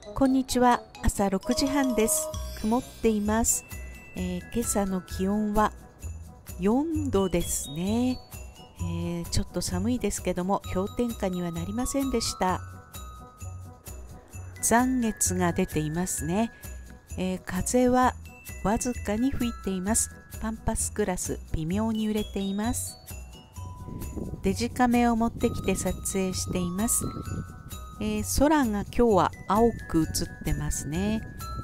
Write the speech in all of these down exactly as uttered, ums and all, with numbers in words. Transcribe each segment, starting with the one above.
こんにちは。朝ろくじはんです。曇っています。えー、今朝の気温はよんどですね、えー、ちょっと寒いですけども氷点下にはなりませんでした。残月が出ていますね。えー、風はわずかに吹いています。パンパスグラス微妙に揺れています。デジカメを持ってきて撮影しています。えー、空が今日は青く映ってますね。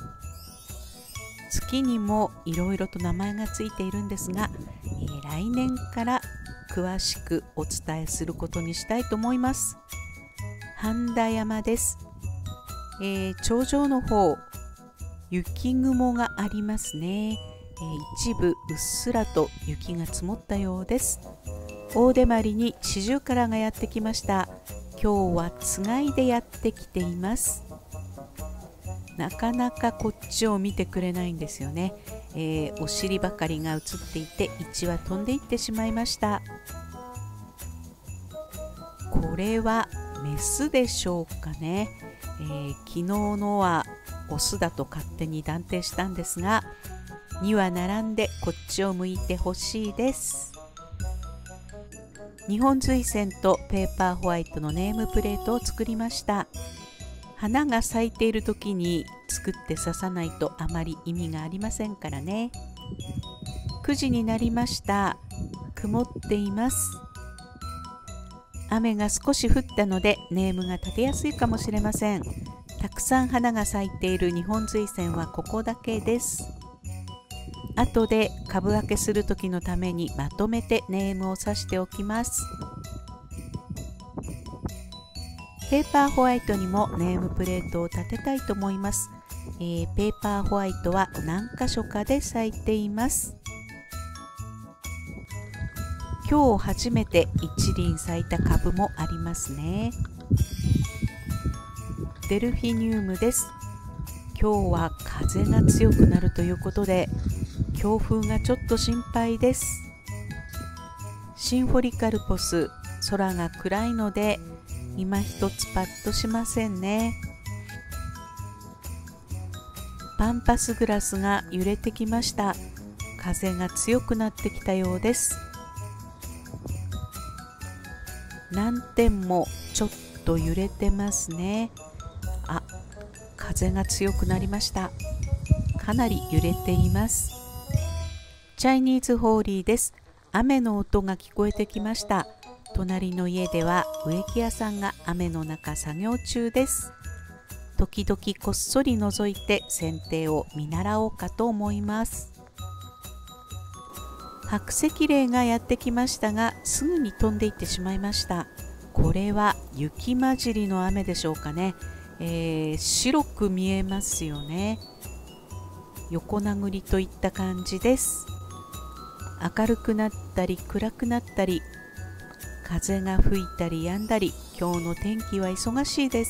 月にもいろいろと名前がついているんですが、えー、来年から詳しくお伝えすることにしたいと思います。半田山です。えー、頂上の方、雪雲がありますね。えー、一部うっすらと雪が積もったようです。大手まりにシジュウカラがやってきました。今日はつがいでやってきています。なかなかこっちを見てくれないんですよね。えー、お尻ばかりが映っていていちわ飛んでいってしまいました。これはメスでしょうかね。えー、昨日のはオスだと勝手に断定したんですが、に羽並んでこっちを向いてほしいです。日本水仙とペーパーホワイトのネームプレートを作りました。花が咲いている時に作って刺さないとあまり意味がありませんからね。くじになりました。曇っています。雨が少し降ったのでネームが立てやすいかもしれません。たくさん花が咲いている日本水仙はここだけです。後で株分けする時のためにまとめてネームを刺しておきます。ペーパーホワイトにもネームプレートを立てたいと思います。えー、ペーパーホワイトは何箇所かで咲いています。今日初めて一輪咲いた株もありますね。デルフィニウムです。今日は風が強くなるということで強風がちょっと心配です。シンフォリカルポス、空が暗いので今一つパッとしませんね。パンパスグラスが揺れてきました。風が強くなってきたようです。南天もちょっと揺れてますね。あ、風が強くなりました。かなり揺れています。チャイニーズホーリーです。雨の音が聞こえてきました。隣の家では植木屋さんが雨の中作業中です。時々こっそり覗いて剪定を見習おうかと思います。白石霊がやってきましたがすぐに飛んでいってしまいました。これは雪混じりの雨でしょうかね。えー、白く見えますよね。横殴りといった感じです。明るくなったり暗くなったり風が吹いたり止んだり、今日の天気は忙しいです。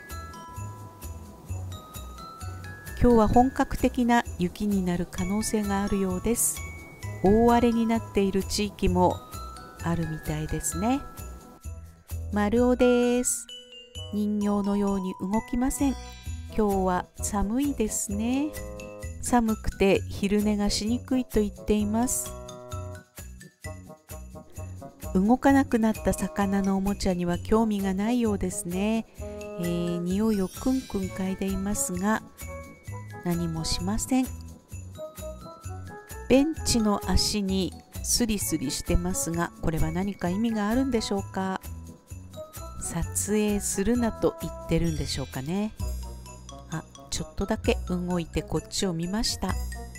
今日は本格的な雪になる可能性があるようです。大荒れになっている地域もあるみたいですね。丸尾です。人形のように動きません。今日は寒いですね。寒くて昼寝がしにくいと言っています。動かなくなった魚のおもちゃには興味がないようですね。えー、匂いをクンクン嗅いでいますが何もしません。ベンチの足にスリスリしてますがこれは何か意味があるんでしょうか。撮影するなと言ってるんでしょうかね。あ、ちょっとだけ動いてこっちを見ました。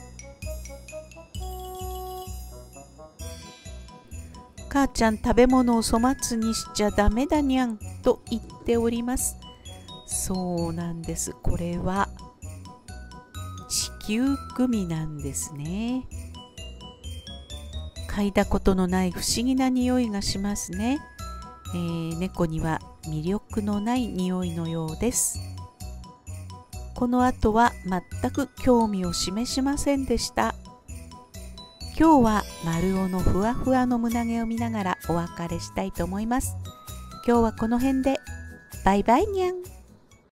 母ちゃん食べ物を粗末にしちゃダメだにゃんと言っております。そうなんです。これは地球グミなんですね。嗅いだことのない不思議な匂いがしますね。えー、猫には魅力のない匂いのようです。この後は全く興味を示しませんでした。今日は丸尾のふわふわの胸毛を見ながらお別れしたいと思います。今日はこの辺でバイバイにゃん。